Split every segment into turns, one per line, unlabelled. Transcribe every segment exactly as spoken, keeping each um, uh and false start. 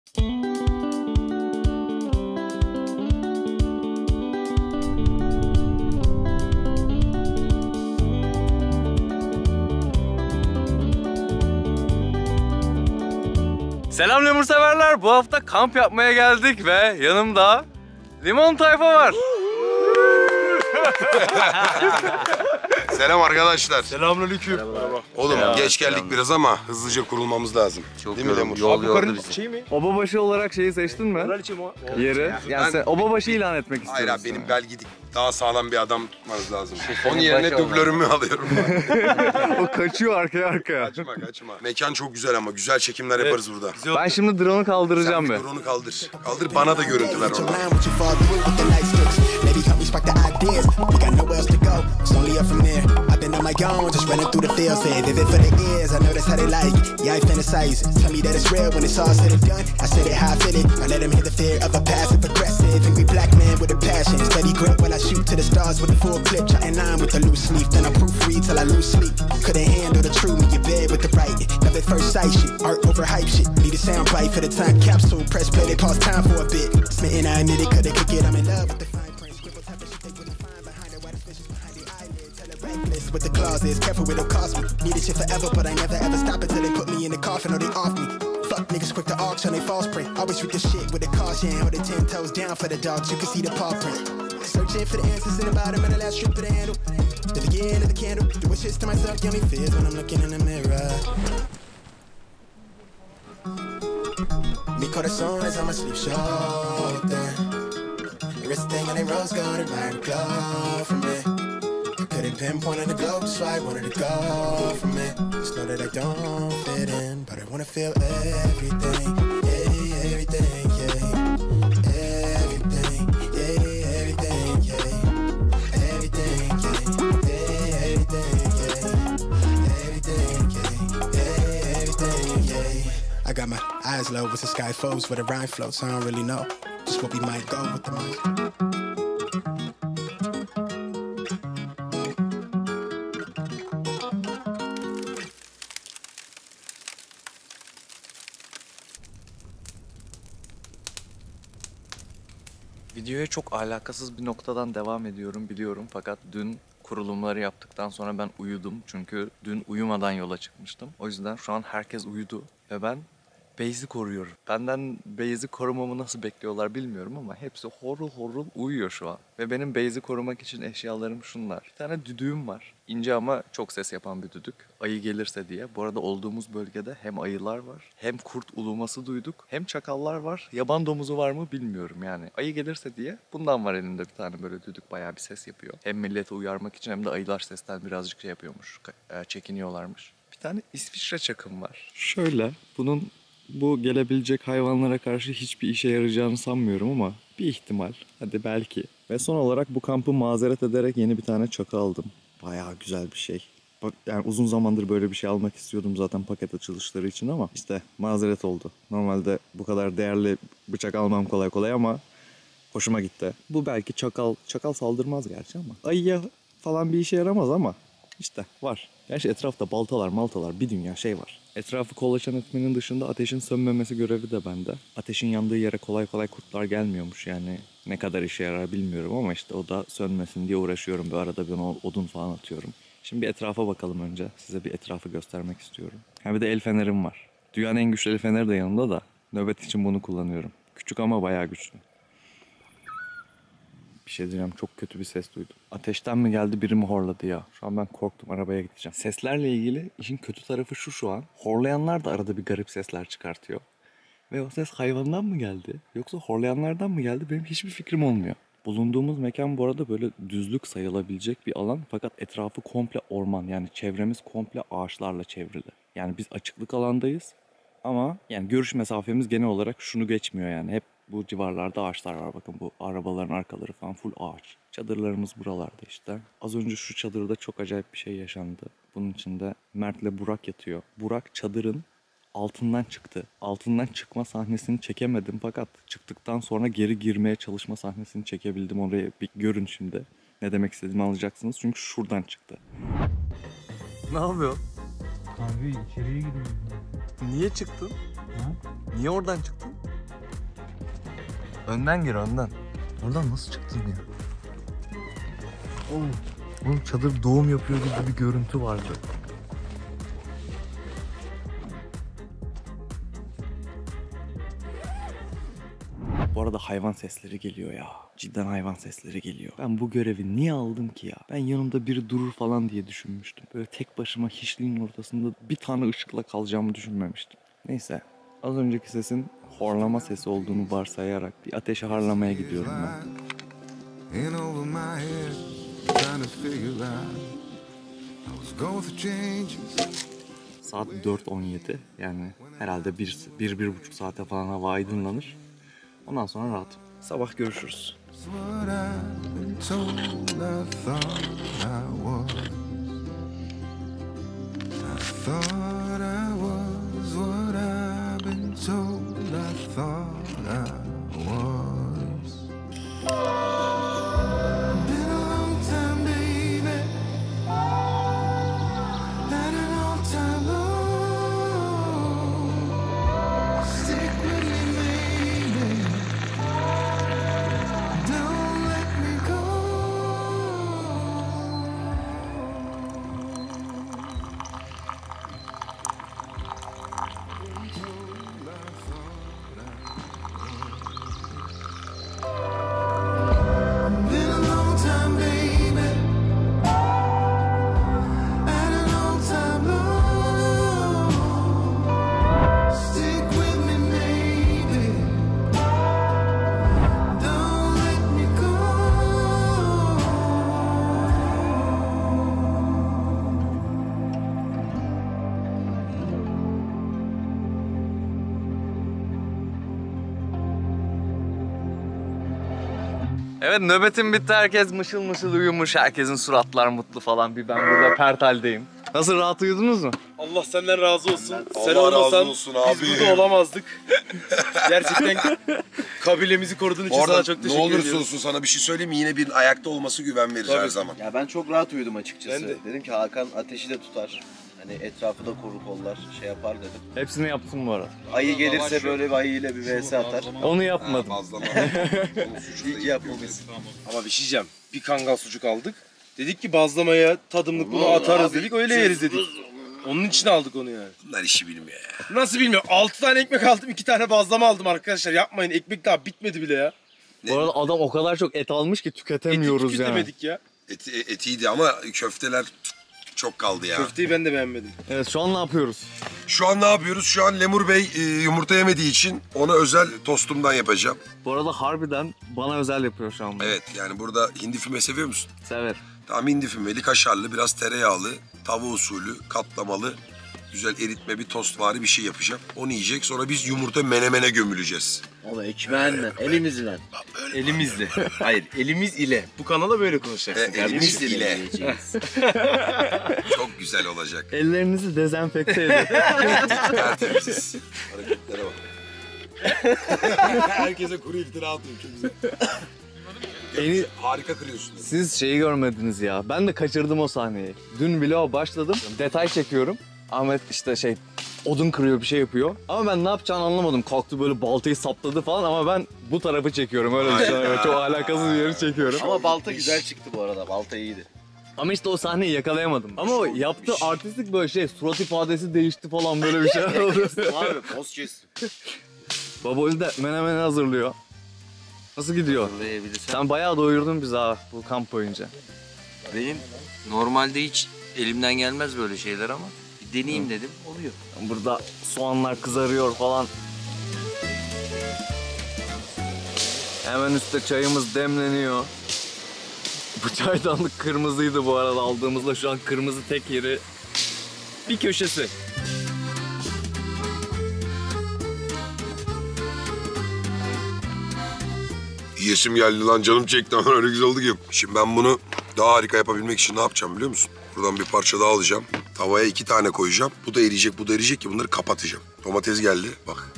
Selam lemur severler. Bu hafta kamp yapmaya geldik ve yanımda limon tayfa var.
Selam arkadaşlar.
Selamünaleyküm.
Oğlum
Selam.
geç geldik
Selam.
biraz ama hızlıca kurulmamız lazım.
Çok
değil mi Lemur?
yol yordu
bizi. Şey mi?
Obabaşı olarak şeyi seçtin mi?
Kraliçe mi o?
Yeri. Yani
Ben-
sen obabaşı ilan etmek istiyorsun.
Hayır abi benim bel gidik. Daha sağlam bir adam tutmanız lazım.
senin
Onun yerine
başı olmaz.
dublörümü alıyorum.
O kaçıyor arkaya arkaya.
Kaçma kaçma. Mekan çok güzel ama güzel çekimler yaparız burada.
Ben şimdi drone'u kaldıracağım
Sen
be.
bir drone'u kaldır. Kaldır bana da görüntü ver orada.
Maybe help me spark the ideas. We got nowhere else to go. It's only up from there. I've been on my own, just running through the fields. Say vivid for the ears. I know that's how they like it. Yeah, I fantasize. Tell me that it's real when it's all said and done. I said it how I feel it. I let them hear the fear of a passive aggressive angry black man with a passion. Steady grip while I shoot to the stars with a full clip. Trying line with the loose leaf. Then I proofread till I lose sleep. Couldn't handle the truth when you're bed with the right. Love at first sight shit. Art over hype shit. Need a sound bite for the time capsule. Press play, they pause time for a bit. Smitten, I admit it. Couldn't kick it. I'm in love with the fine print. Scribble type of shit they couldn't find behind it. Why the fishes behind the eyelids? Tell it reckless with the clauses. Careful with the cost me. Need this shit forever, but I never ever stop until they put me in the coffin or they off me. Fuck niggas quick to auction, they false print. Always treat the shit with a caution. Hold the ten toes down for the dogs. You can see the paw print. Searching for the answers in the bottom of the last strip of the handle. The beginning of the candle. Doing shit to myself, the only fears when I'm looking in the mirror. Mi corazón is on my sleeve shoulder. Everything in a rose gold and iron glow from me. I couldn't pinpoint on the globe, so I wanted to go from it. Just know that I don't fit in, but I wanna feel everything, yeah, everything, yeah. Everything, yeah, everything, yeah. Everything, yeah, yeah, everything, yeah. Everything, yeah, yeah, everything, yeah. I got my eyes low with the sky flows where the rhyme flows. I don't really know just what we might go with the mic.
Videoya çok alakasız bir noktadan devam ediyorum biliyorum fakat dün kurulumları yaptıktan sonra ben uyudum çünkü dün uyumadan yola çıkmıştım. O yüzden şu an herkes uyudu ve ben base'i koruyorum. Benden base'i korumamı nasıl bekliyorlar bilmiyorum ama hepsi horul horul uyuyor şu an. Ve benim base'i korumak için eşyalarım şunlar. Bir tane düdüğüm var. İnce ama çok ses yapan bir düdük. Ayı gelirse diye. Bu arada olduğumuz bölgede hem ayılar var, hem kurt uluması duyduk, hem çakallar var. Yaban domuzu var mı bilmiyorum yani. Ayı gelirse diye bundan var elimde bir tane böyle düdük, bayağı bir ses yapıyor. Hem milleti uyarmak için hem de ayılar sesten birazcık şey yapıyormuş, çekiniyorlarmış. Bir tane İsviçre çakım var. Şöyle, bunun bu gelebilecek hayvanlara karşı hiçbir işe yarayacağını sanmıyorum ama bir ihtimal. Hadi belki. Ve son olarak bu kampı mazeret ederek yeni bir tane çakı aldım. Bayağı güzel bir şey. Bak, yani uzun zamandır böyle bir şey almak istiyordum zaten paket açılışları için ama işte mazeret oldu. Normalde bu kadar değerli bıçak almam kolay kolay ama hoşuma gitti. Bu belki çakal, çakal saldırmaz gerçi ama ayıya falan bir işe yaramaz ama işte var. Gerçi etrafta baltalar, maltalar, bir dünya şey var. Etrafı kolaçan etmenin dışında ateşin sönmemesi görevi de bende. Ateşin yandığı yere kolay kolay kurtlar gelmiyormuş yani. Ne kadar işe yarar bilmiyorum ama işte o da sönmesin diye uğraşıyorum. Bir arada ben odun falan atıyorum. Şimdi bir etrafa bakalım önce. Size bir etrafı göstermek istiyorum. Ha bir de el fenerim var. Dünyanın en güçlü el feneri de yanımda da nöbet için bunu kullanıyorum. Küçük ama bayağı güçlü. Bir şey diyeceğim, çok kötü bir ses duydum. Ateşten mi geldi, biri mi horladı ya? Şu an ben korktum, arabaya gideceğim. Seslerle ilgili işin kötü tarafı şu şu an. Horlayanlar da arada bir garip sesler çıkartıyor. Ve o ses hayvandan mı geldi yoksa horlayanlardan mı geldi benim hiçbir fikrim olmuyor. Bulunduğumuz mekan bu arada böyle düzlük sayılabilecek bir alan fakat etrafı komple orman, yani çevremiz komple ağaçlarla çevrili. Yani biz açıklık alandayız ama yani görüş mesafemiz genel olarak şunu geçmiyor yani hep bu civarlarda ağaçlar var, bakın bu arabaların arkaları falan full ağaç. Çadırlarımız buralarda işte. Az önce şu çadırda çok acayip bir şey yaşandı. Bunun içinde Mert'le Burak yatıyor. Burak çadırın altından çıktı. Altından çıkma sahnesini çekemedim fakat çıktıktan sonra geri girmeye çalışma sahnesini çekebildim. Oraya bir görün şimdi. Ne demek istediğimi anlayacaksınız çünkü şuradan çıktı. Ne yapıyor?
Abi içeriye giriyorum.
Niye çıktın?
Ha?
Niye oradan çıktın? Önden gir önden. Oradan nasıl çıktın ya? Oğlum, oğlum çadır doğum yapıyor gibi bir görüntü vardı. Bu arada hayvan sesleri geliyor ya. Cidden hayvan sesleri geliyor. Ben bu görevi niye aldım ki ya? Ben yanımda biri durur falan diye düşünmüştüm. Böyle tek başıma hiçliğin ortasında bir tane ışıkla kalacağımı düşünmemiştim. Neyse. Az önceki sesin horlama sesi olduğunu varsayarak bir ateşi harlamaya gidiyorum ben. Saat dört on yedi. Yani herhalde bir, bir, bir buçuk saate falan hava aydınlanır. Ondan sonra rahat. Sabah görüşürüz. Evet, nöbetim bitti. Herkes mışıl mışıl uyumuş. Herkesin suratlar mutlu falan. Bir ben burada pert haldeyim. Nasıl, rahat uyudunuz mu?
Allah senden razı olsun.
Allah
Sen olmasan
razı olsun abi.
biz burada olamazdık. Gerçekten kabilemizi koruduğun için
Orada
sana çok
ne
teşekkür
olursa
ediyorum.
olsun sana bir şey söyleyeyim mi? Yine bir ayakta olması güven verir
Tabii.
her zaman.
Ya ben çok rahat uyudum açıkçası.
Ben de.
Dedim ki Hakan ateşi de tutar. Hani etrafı da koru kollar, şey yapar dedim.
Hepsini yaptım bu arada.
Ayı gelirse böyle bir ayıyla bir vs atar.
Onu yapmadım.
Fazlama.
İyi ki yapmamışsın.
Ama bir şey diyeceğim. Bir kangal sucuk aldık. Dedik ki bazlamaya tadımlık bunu atarız dedik. Öyle yeriz dedik. Onun için aldık onu yani.
Bunlar işi bilmiyor ya.
Nasıl bilmiyorum. altı tane ekmek aldım. iki tane bazlama aldım arkadaşlar. Yapmayın. Ekmek daha bitmedi bile ya.
Bu arada adam o kadar çok et almış ki tüketemiyoruz
Eti
yani.
tüketemedik ya.
Eti, etiydi ama köfteler çok kaldı ya.
Köfteyi ben de beğenmedim.
Evet, şu an ne yapıyoruz?
Şu an ne yapıyoruz? Şu an Lemur Bey e, yumurta yemediği için ona özel tostumdan yapacağım.
Bu arada harbiden bana özel yapıyor şu an bunu.
Evet, yani burada hindi füme seviyor musun?
Sever.
Tamam, hindi fümeli, kaşarlı, biraz tereyağlı, tava usulü, katlamalı, güzel eritme bir tostvari bir şey yapacağım. Onu yiyecek, sonra biz yumurta menemene gömüleceğiz.
Ola ekmeğinle, elimizle.
Elimizle. Hayır, elimiz ile. Bu kanala böyle konuşacaksın
E,
kardeşim.
elimiz ile.
yiyeceğiz.
Çok güzel olacak.
Ellerinizi dezenfekte edin.
Tertemiziz. Hareketlere bak. Herkese kuru iftira atıyorum, çok güzel.
Eni-
Harika kırıyorsun.
Siz şeyi görmediniz ya. Ben de kaçırdım o sahneyi. Dün vloga başladım. Detay çekiyorum. Ahmet işte şey odun kırıyor, bir şey yapıyor. Ama ben ne yapacağını anlamadım. Kalktı böyle baltayı sapladı falan ama ben bu tarafı çekiyorum. Öyle bir şey.
Aynen.
Evet, çok alakasız bir yeri çekiyorum.
Ama balta güzel çıktı bu arada. Balta iyiydi.
Ama işte o sahneyi yakalayamadım. Ama o yaptığı artistik böyle şey, surat ifadesi değişti falan, böyle bir şey oldu.
Abi poz kestim.
Baboli de menemeni hazırlıyor. Nasıl gidiyor?
Hazırlayabilirsem.
Sen bayağı doyurdun bizi ha bu kamp boyunca.
Benim normalde hiç elimden gelmez böyle şeyler ama bir deneyeyim dedim, oluyor.
Burada soğanlar kızarıyor falan. Hemen üstte çayımız demleniyor. Bu çaydanlık kırmızıydı bu arada aldığımızda, şu an kırmızı tek yeri bir köşesi.
Yiyesim geldi lan, canım çekti ama öyle güzel oldu ki. Şimdi ben bunu daha harika yapabilmek için ne yapacağım biliyor musun? Buradan bir parça daha alacağım. Tavaya iki tane koyacağım. Bu da eriyecek, bu da eriyecek ki bunları kapatacağım. Domates geldi, bak.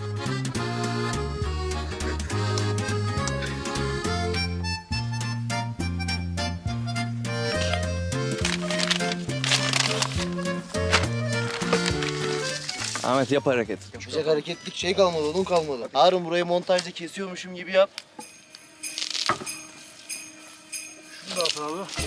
Ahmet yap hareket.
Yapacak hareketlik şey kalmadı, onun kalmadı. Harun burayı montajda kesiyormuşum gibi yap. Şunu da at abi.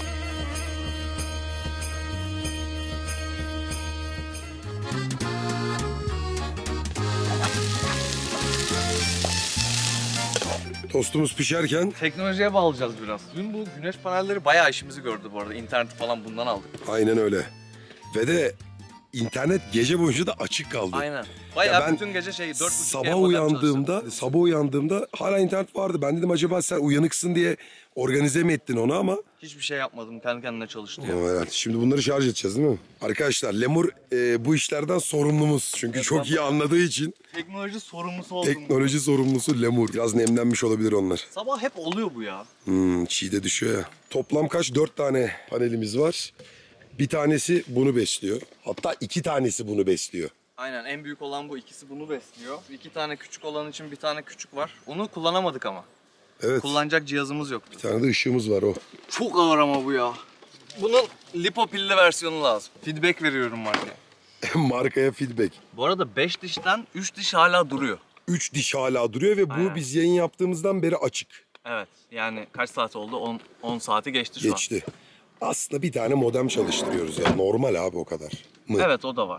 Tostumuz pişerken
Teknolojiye bağlayacağız biraz. Dün bu güneş panelleri bayağı işimizi gördü bu arada. İnterneti falan bundan aldık.
aynen öyle. Ve de internet gece boyunca da açık kaldı.
Aynen. Bayağı
ben
bütün gece şey dört buçuk
Sabah uyandığımda, sabah uyandığımda hala internet vardı. Ben dedim acaba sen uyanıksın diye organize mi ettin onu ama.
Hiçbir şey yapmadım. Kendi kendine çalıştı ya.
Ama herhalde. Şimdi bunları şarj edeceğiz değil mi? Arkadaşlar Lemur e, bu işlerden sorumlumuz. Çünkü çok iyi anladığı için
Teknoloji sorumlusu oldum.
teknoloji sorumlusu Lemur. Biraz nemlenmiş olabilir onlar.
Sabah hep oluyor bu ya.
Hmm, çiğ de düşüyor ya. Toplam kaç? Dört tane panelimiz var. Bir tanesi bunu besliyor. Hatta iki tanesi bunu besliyor.
Aynen en büyük olan bu. İkisi bunu besliyor. İki tane küçük olan için bir tane küçük var. Onu kullanamadık ama.
Evet.
Kullanacak cihazımız yok.
Bir tane de ışığımız var o.
Çok ağır ama bu ya. Bunun lipo pilli versiyonu lazım. Feedback veriyorum markaya.
Markaya feedback.
Bu arada beş dişten üç diş hala duruyor.
Üç diş hala duruyor ve bu
Aynen.
biz yayın yaptığımızdan beri açık.
Evet. Yani kaç saat oldu? on saati geçti şu
Geçti. Aslında bir tane modem çalıştırıyoruz ya. Normal abi o kadar. Mı?
an. Evet o da var.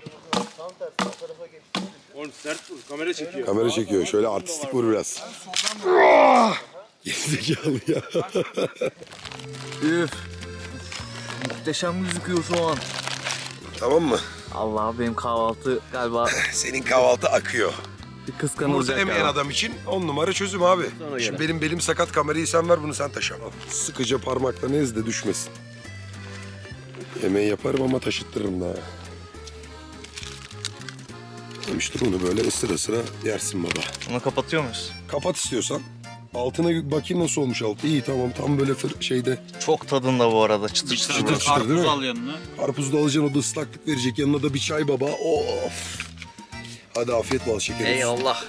Oğlum sert vur, kamera çekiyor.
Kamera çekiyor. Şöyle artistik vur biraz. Gerizekalı ya.
Üf. Muhteşem gözüküyor şu an.
Tamam mı?
Allah benim kahvaltı galiba
Senin kahvaltı akıyor.
bir
Bunu
kıskanılacak
sevmeyen
galiba.
adam için on numara çözüm abi. Şimdi benim belim sakat, kamerayı sen ver, bunu sen taşı. Al. Sıkıca parmakla ez de düşmesin. Yemeği yaparım ama taşıttırırım daha. İşte bunu böyle sıra sıra yersin baba.
Bunu kapatıyor muyuz?
Kapat istiyorsan. Altına bakayım nasıl olmuş altı. İyi tamam, tam böyle fır şeyde.
Çok tadında bu arada çıtır çıtır.
Çıtır çıtır değil mi?
al yanına.
Karpuzu da alacaksın, o da ıslaklık verecek. Yanına da bir çay baba. Of. Hadi afiyet bal şeker olsun.
Eyvallah.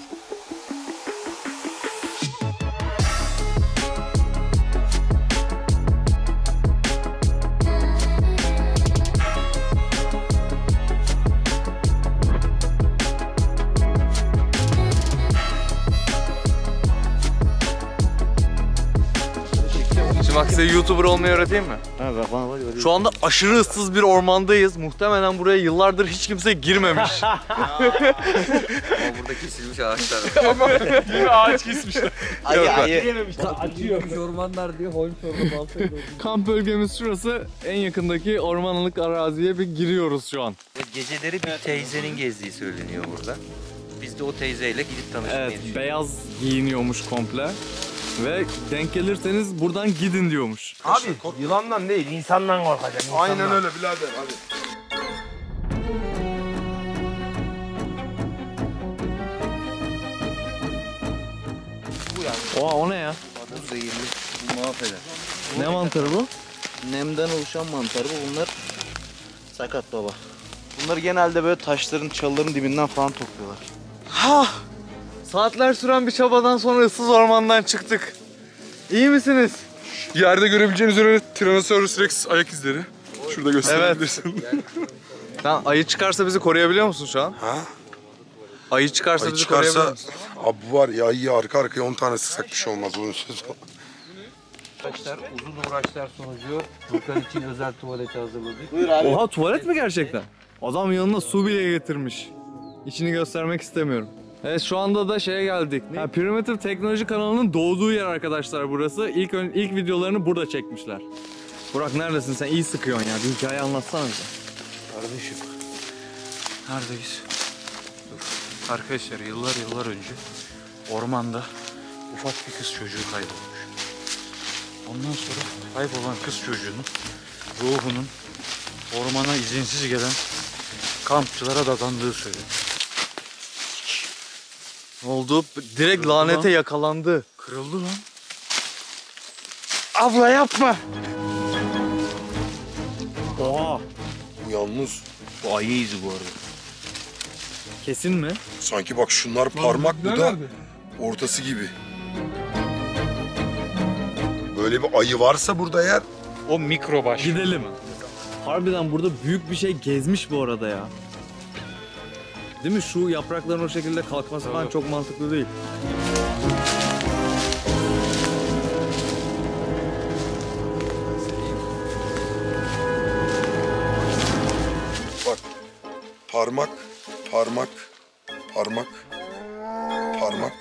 Şimdi bak size YouTuber olmayı öğreteyim mi? Şu anda aşırı ıssız bir ormandayız. Muhtemelen buraya yıllardır hiç kimse girmemiş.
Ama burada kesilmiş ağaçlar var.
Ağaç kesmişler.
Ayı ayı.
Ormanlar diye Holmes orada baltayla.
Kamp bölgemiz şurası. En yakındaki ormanlık araziye bir giriyoruz şu an.
Geceleri bir teyzenin gezdiği söyleniyor burada. Biz de o teyzeyle gidip tanışmayı
Evet,
düşünüyoruz.
beyaz giyiniyormuş komple. Ve denk gelirseniz buradan gidin diyormuş.
Abi yılandan değil, insandan korkacak.
Aynen öyle birader hadi.
Oha o ne ya?
Bu zehirli. Bu mahveder.
Ne mantarı bu?
Nemden oluşan mantar bu. Bunlar sakat baba. Bunları genelde böyle taşların, çalıların dibinden falan topluyorlar.
Ha! Saatler süren bir çabadan sonra ıssız ormandan çıktık. İyi misiniz?
Yerde görebileceğiniz üzere Tyrannosaurus Rex ayak izleri. Şurada gösterebilirsin.
Sen ayı çıkarsa bizi koruyabiliyor musun şu an?
Ha?
Ayı çıkarsa
Ay
bizi koruyabiliyor
çıkarsa
musun?
abi bu var ya, iyi arka arkaya on tane sıksak bir şey olmaz onun sözü.
Arkadaşlar uzun uğraşlar sonucu Furkan için özel tuvaleti hazırladık.
Buyur abi.
Oha tuvalet mi gerçekten? Adam yanına su bile getirmiş. İçini göstermek istemiyorum. Evet şu anda da şeye geldik. Ha, Primitive Teknoloji kanalının doğduğu yer arkadaşlar burası. İlk ön- ilk videolarını burada çekmişler. Burak neredesin sen? İyi sıkıyorsun ya. Bir hikaye anlatsana bize.
Kardeşim, neredeyiz? Dur. Arkadaşlar yıllar yıllar önce ormanda ufak bir kız çocuğu kaybolmuş. Ondan sonra kaybolan kız çocuğunun ruhunun ormana izinsiz gelen kampçılara dadandığı söyleniyor.
Ne oldu? Direkt lanete
lan.
yakalandı.
Kırıldı lan. Abla yapma!
Oha.
Bu yalnız
Bu ayı izi bu arada.
Kesin mi?
sanki bak şunlar parmak, bu da ortası gibi. Böyle bir ayı varsa burada eğer,
O mikrobaş.
Gidelim. Harbiden burada büyük bir şey gezmiş bu arada ya. Değil mi? Şu yaprakların o şekilde kalkması falan çok mantıklı değil.
Bak. Parmak, parmak, parmak, parmak.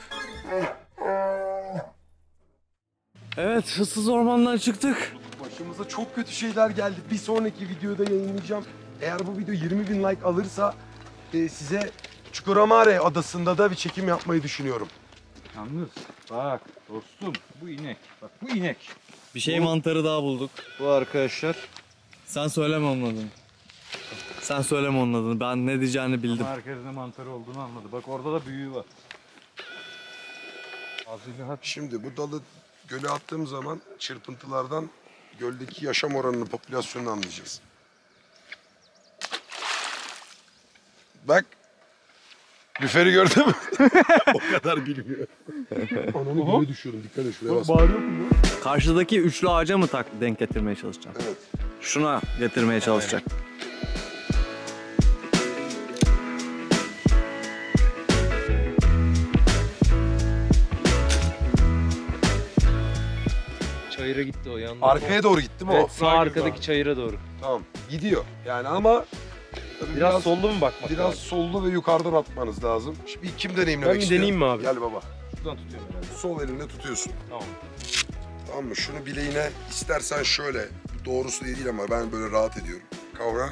Evet, ıssız ormandan çıktık.
Başımıza çok kötü şeyler geldi. Bir sonraki videoda yayınlayacağım. Eğer bu video yirmi bin like alırsa e, size Çukuramare adasında da bir çekim yapmayı düşünüyorum.
Yalnız bak dostum bu inek. Bak bu inek.
Bir şey mantarı daha bulduk.
Bu arkadaşlar.
Sen söyleme onun adını. Sen söyleme onun adını. Ben ne diyeceğini bildim.
Ama herkes ne mantarı olduğunu anladı. Bak orada da büyüğü var. Ağzıyla hap.
Şimdi bu dalı göle attığım zaman çırpıntılardan göldeki yaşam oranını, popülasyonunu anlayacağız. Bak. Lüferi gördün mü? O kadar bilmiyor. Ananı göle düşüyorum. Dikkat et şuraya bas.
Karşıdaki üçlü ağaca mı tak denk getirmeye çalışacaksın?
Evet.
Şuna getirmeye çalışacak.
Çayıra gitti o yandan.
Arkaya doğru gitti mi o?
Evet, sağ arkadaki çayıra doğru.
Tamam. Gidiyor. Yani ama tabii
Biraz, sollu mu bakmak
Biraz
lazım?
sollu ve yukarıdan atmanız lazım. Şimdi kim deneyimlemek
Ben bir
istiyor?
deneyeyim mi abi?
Gel baba.
Şuradan tutuyorum herhalde.
Sol elinle tutuyorsun.
Tamam.
Tamam mı? Şunu bileğine istersen şöyle. Doğrusu değil ama ben böyle rahat ediyorum. Kavra.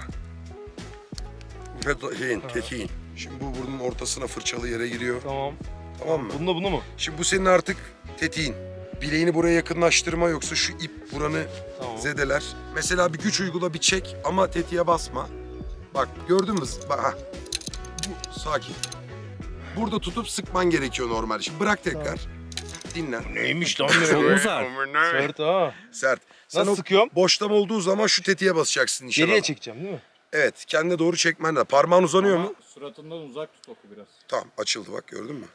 Fethin, tekin. Şimdi bu burnun ortasına fırçalı yere giriyor.
Tamam.
Tamam mı?
Bununla bunu mu?
Şimdi bu senin artık tetiğin. Bileğini buraya yakınlaştırma yoksa şu ip buranı
Tamam.
zedeler. Mesela bir güç uygula, bir çek ama tetiğe basma. Bak gördün mü? Bak ha. Bu sakin. Burada tutup sıkman gerekiyor normal. Şimdi bırak tekrar. Dinlen.
Neymiş lan
Çok mu sert?
Sert ha.
Sert. Sen
Nasıl
o
sıkıyorum?
boşlama olduğu zaman şu tetiğe basacaksın nişana.
Geriye çekeceğim değil mi?
Evet, kendine doğru çekmen lazım. Parmağın uzanıyor mu?
Suratından uzak tut oku biraz.
Tamam, açıldı bak gördün mü?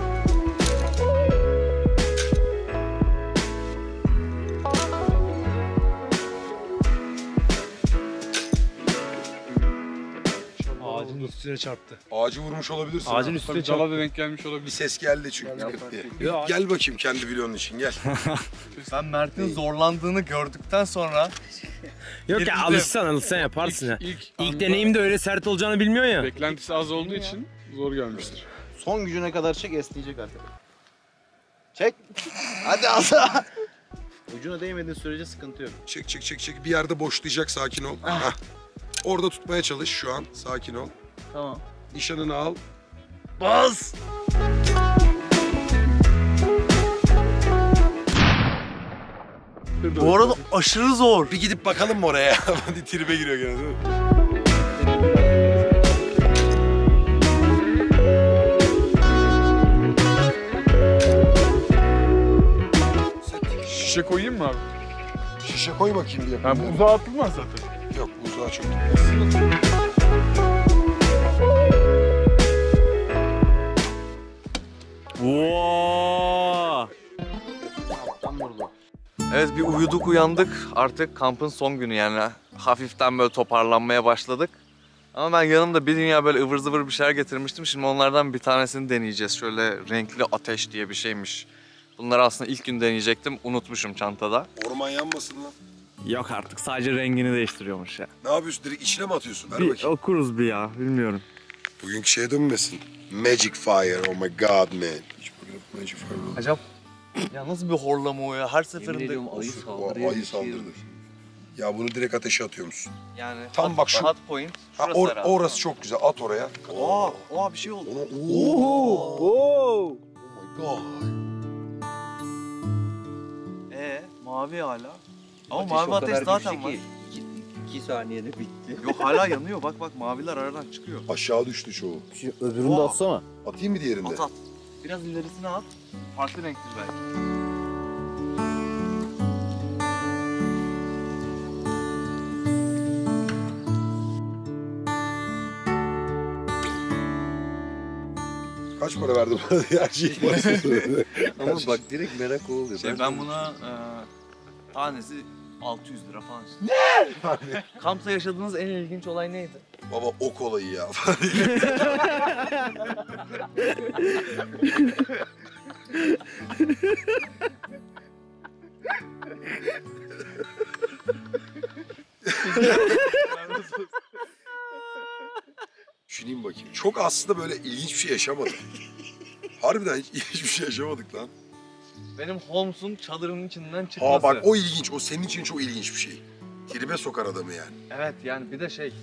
Ağacın üstüne çarptı.
Ağacı vurmuş olabilirsin.
Ağacın
ha.
üstüne
Tabii
çarptı.
dala da denk gelmiş
Bir
olabilir.
ses geldi çünkü tıkırt diye.
Ya.
Gel bakayım kendi videonun için gel.
Ben Mert'in zorlandığını gördükten sonra
Yok ya alışsan alışsan yaparsın ya.
İlk,
İlk
anda
deneyimde öyle sert olacağını bilmiyor ya.
beklentisi az olduğu için zor gelmiştir.
Son gücüne kadar çek, esneyecek arkadaş. Çek. Hadi asa. Ucuna değmediğin sürece sıkıntı yok.
Çek çek çek çek bir yerde boşlayacak, sakin ol. Hah. Orada tutmaya çalış şu an, sakin ol.
Tamam.
Nişanını al.
Bas.
bu arada aşırı zor.
Bir gidip bakalım mı oraya? Hadi tribe giriyor gene değil mi?
Şişe koyayım mı abi?
Şişe koy bakayım diye.
Ha, bu uzağa atılmaz zaten.
Yok uzağa çok gitmez.
Wow.
Tam vurdu.
Evet, bir uyuduk uyandık. Artık kampın son günü, yani hafiften böyle toparlanmaya başladık. Ama ben yanımda bir dünya böyle ıvır zıvır bir şeyler getirmiştim. Şimdi onlardan bir tanesini deneyeceğiz. Şöyle renkli ateş diye bir şeymiş. Bunları aslında ilk gün deneyecektim. Unutmuşum çantada.
Orman yanmasın lan.
Yok artık, sadece rengini değiştiriyormuş ya.
Ne yapıyorsun? Direkt içine mi atıyorsun? Ver
Bir
bakayım.
okuruz bir ya, bilmiyorum.
Bugünkü şeye dönmesin. Magic Fire, oh my god man. Hiç bakayım Magic Fire oldu.
Acaba ya nasıl bir horlama o ya? Her
Yemin
seferinde
ediyorum ayı
O
saldırıya
ayı
geçiyor.
saldırdı. Ya bunu direkt ateşe atıyor musun?
yani
Tam
hot,
bak şu-
hot point.
Ha,
Şurası
or-
herhalde.
orası çok güzel. At oraya.
Aa, aa bir şey oldu.
Ona, Oo. Oh my god.
Ee, mavi hala. Ama
Ateş
mavi
o
ateş
kadar
zaten
güçlü
var.
ki iki, iki saniyede bitti.
Yok, hala yanıyor. Bak bak, maviler aradan çıkıyor.
Aşağı düştü çoğu.
Öbürünü de atsana.
Atayım mı diğerinde?
At at. Biraz ilerisine at. Farklı renktir belki.
Kaç para verdin bana? Her şeyi parasını söyledi.
Ama bak direkt merak oluyor.
Şey, ben buna e, tanesi altı yüz lira falan. Ne? Kampta yaşadığınız en ilginç olay neydi?
Baba ok olayı ya. Düşüneyim bakayım. Çok aslında böyle ilginç bir şey yaşamadık. Harbiden hiç ilginç bir şey yaşamadık lan.
Benim Holmes'un çadırının içinden çıkması.
Ha bak o ilginç. O senin için çok ilginç bir şey. Tribe sokar adamı yani.
Evet yani bir de şey.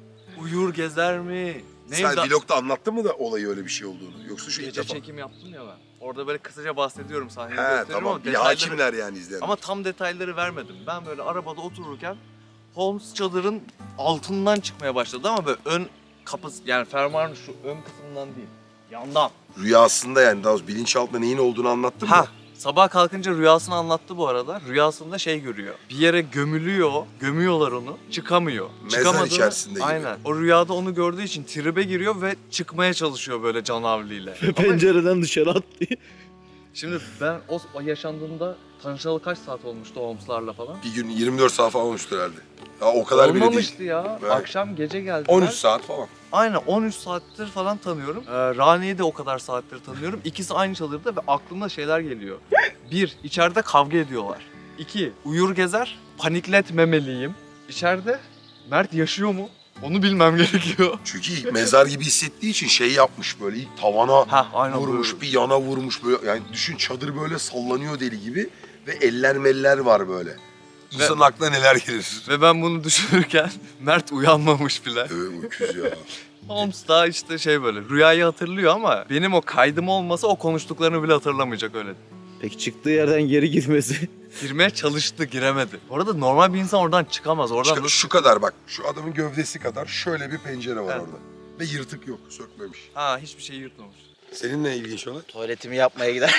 Uyur gezer mi?
Sen
da-
vlogda anlattın mı da olayı öyle bir şey olduğunu? Yoksa şu ilk
Gece
defa.
çekim yaptım ya ben. Orada böyle kısaca bahsediyorum sahneyi
He
gösteriyorum
tamam.
ama
Bir
detayları-
hakimler yani izleyenler.
Ama tam detayları vermedim. Ben böyle arabada otururken Holmes çadırın altından çıkmaya başladı ama böyle ön kapısı yani fermuarın şu ön kısmından değil. Yandan.
Rüyasında yani daha doğrusu bilinçaltında neyin olduğunu anlattın
Ha.
mı?
Sabah kalkınca rüyasını anlattı bu arada. Rüyasında şey görüyor. Bir yere gömülüyor, gömüyor onu, çıkamıyor.
Mezar
Çıkamadığını-
içerisinde gibi.
Aynen. O rüyada onu gördüğü için tribe giriyor ve çıkmaya çalışıyor böyle canavliyle.
Pencereden dışarı atlıyor.
Şimdi ben o, o yaşandığında tanışalı kaç saat olmuştu Holmes'larla falan?
Bir gün yirmi dört saat falan olmuştur herhalde. Ya o kadar bile değil.
Olmamıştı ya.
Evet.
Akşam gece geldiler.
on üç saat falan.
Aynen on üç saattir falan tanıyorum. Ee, Rani'yi de o kadar saattir tanıyorum. İkisi aynı çadırda ve aklımda şeyler geliyor. Bir, içeride kavga ediyorlar. İki, uyur gezer, panikletmemeliyim. İçeride Mert yaşıyor mu? Onu bilmem gerekiyor.
Çünkü ilk mezar gibi hissettiği için şey yapmış böyle ilk tavana
Ha, aynen
vurmuş,
böyle.
bir yana vurmuş böyle. Yani düşün çadır böyle sallanıyor deli gibi ve eller meller var böyle. İnsanın aklına neler gelir.
Ve ben bunu düşünürken Mert uyanmamış bile.
Evet öküz ya.
Holmes da işte şey böyle rüyayı hatırlıyor ama benim o kaydım olmasa o konuştuklarını bile hatırlamayacak öyle.
Peki çıktığı yerden geri girmesi.
Girmeye çalıştı, giremedi. Bu arada normal bir insan oradan çıkamaz. Oradan
Şu, şu kadar bak, şu adamın gövdesi kadar şöyle bir pencere var
Evet.
orada. Ve yırtık yok, sökmemiş.
Ha hiçbir şey yırtmamış.
Senin ne ilginç olay?
Tuvaletimi yapmaya gider.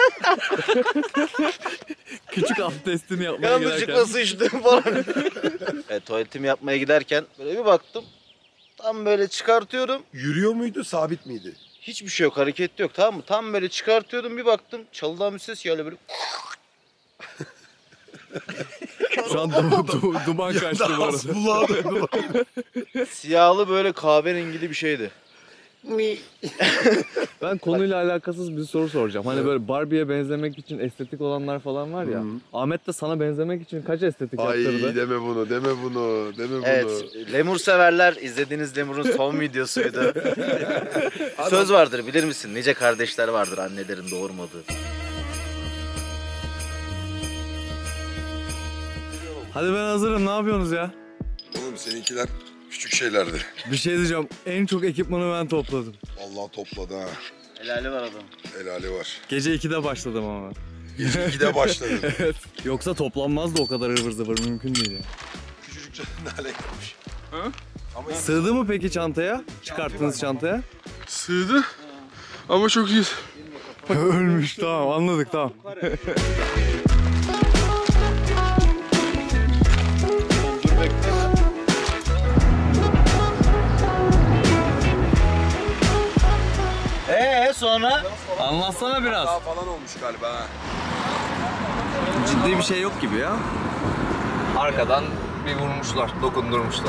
Küçük abdestini yapmaya
Yanlışlıkla sıçtım falan. evet, tuvaletimi yapmaya giderken böyle bir baktım. Tam böyle çıkartıyorum.
Yürüyor muydu, sabit miydi?
Hiçbir şey yok, hareket yok, tamam mı? Tam böyle çıkartıyordum, bir baktım çalıdan bir ses geldi böyle.
Şu an du- du- duman kaçtı bu arada.
Siyahlı böyle kahverengili bir şeydi.
Ben konuyla alakasız bir soru soracağım. Hani böyle Barbie'ye benzemek için estetik olanlar falan var ya. Ahmet de sana benzemek için kaç estetik yaptırdı?
deme bunu, deme bunu, deme bunu.
Evet, lemur severler. İzlediğiniz Lemur'un son videosuydu. Söz vardır, bilir misin? Nice kardeşler vardır annelerin doğurmadığı.
Hadi ben hazırım, ne yapıyorsunuz ya?
Oğlum seninkiler küçük şeylerdi.
Bir şey diyeceğim, en çok ekipmanı ben topladım.
Vallahi topladı ha.
Helali var adam.
Helali var.
Gece ikide başladım ama.
Gece ikide başladın.
Evet. Yoksa toplanmazdı o kadar ıvır zıvır, mümkün değil ya.
Küçücük canın ne hale gelmiş. Ama
Sığdı mı peki çantaya? Çıkarttığınız çantaya?
Sığdı ama çok iyi.
Ölmüş, tamam anladık, tamam.
Ee sonra?
Anlatsana biraz.
daha falan olmuş galiba ha.
Ciddi bir şey yok gibi ya. Arkadan bir vurmuşlar, dokundurmuşlar.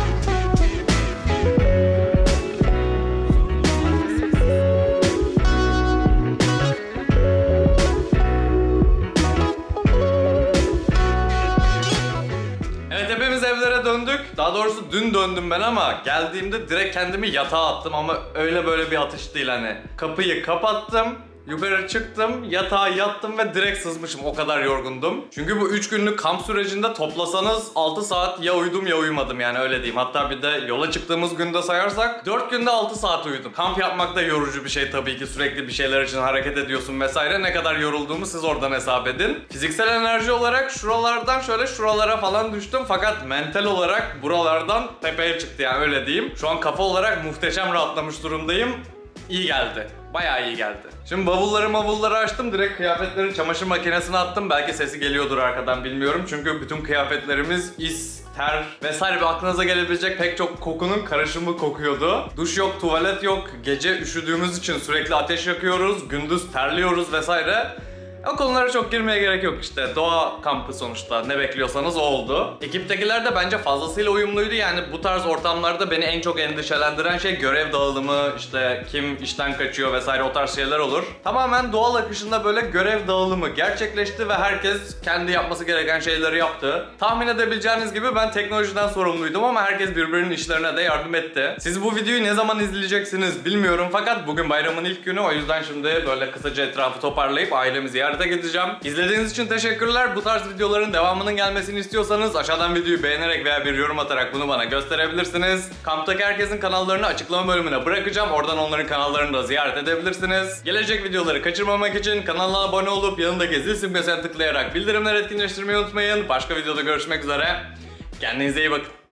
Evet, hepimiz evlere döndük. Daha doğrusu dün döndüm ben ama geldiğimde direkt kendimi yatağa attım ama öyle böyle bir atış değil hani. Kapıyı kapattım. Yukarı çıktım, yatağa yattım ve direkt sızmışım. O kadar yorgundum. Çünkü bu üç günlük kamp sürecinde toplasanız altı saat ya uyudum ya uyumadım yani öyle diyeyim. Hatta bir de yola çıktığımız günde sayarsak dört günde altı saat uyudum. Kamp yapmak da yorucu bir şey tabii ki. Sürekli bir şeyler için hareket ediyorsun vesaire. Ne kadar yorulduğumu siz oradan hesap edin. Fiziksel enerji olarak şuralardan şöyle şuralara falan düştüm. Fakat mental olarak buralardan tepeye çıktı yani öyle diyeyim. Şu an kafa olarak muhteşem rahatlamış durumdayım. İyi geldi. Bayağı iyi geldi. Şimdi bavulları mavulları açtım. Direkt kıyafetleri çamaşır makinesine attım. Belki sesi geliyordur arkadan bilmiyorum. Çünkü bütün kıyafetlerimiz is, ter vesaire bir aklınıza gelebilecek pek çok kokunun karışımı kokuyordu. Duş yok, tuvalet yok. Gece üşüdüğümüz için sürekli ateş yakıyoruz. Gündüz terliyoruz vesaire. O konulara çok girmeye gerek yok işte. Doğa kampı sonuçta. Ne bekliyorsanız o oldu. Ekiptekiler de bence fazlasıyla uyumluydu. Yani bu tarz ortamlarda beni en çok endişelendiren şey görev dağılımı, işte kim işten kaçıyor vesaire o tarz şeyler olur. Tamamen doğal akışında böyle görev dağılımı gerçekleşti ve herkes kendi yapması gereken şeyleri yaptı. Tahmin edebileceğiniz gibi ben teknolojiden sorumluydum ama herkes birbirinin işlerine de yardım etti. Siz bu videoyu ne zaman izleyeceksiniz bilmiyorum fakat bugün bayramın ilk günü, o yüzden şimdi böyle kısaca etrafı toparlayıp ailemi ziyarete gideceğim. İzlediğiniz için teşekkürler. Bu tarz videoların devamının gelmesini istiyorsanız aşağıdan videoyu beğenerek veya bir yorum atarak bunu bana gösterebilirsiniz. Kamptaki herkesin kanallarını açıklama bölümüne bırakacağım. Oradan onların kanallarını da ziyaret edebilirsiniz. Gelecek videoları kaçırmamak için kanala abone olup yanındaki zil simgesine tıklayarak bildirimleri etkinleştirmeyi unutmayın. Başka videoda görüşmek üzere. Kendinize iyi bakın.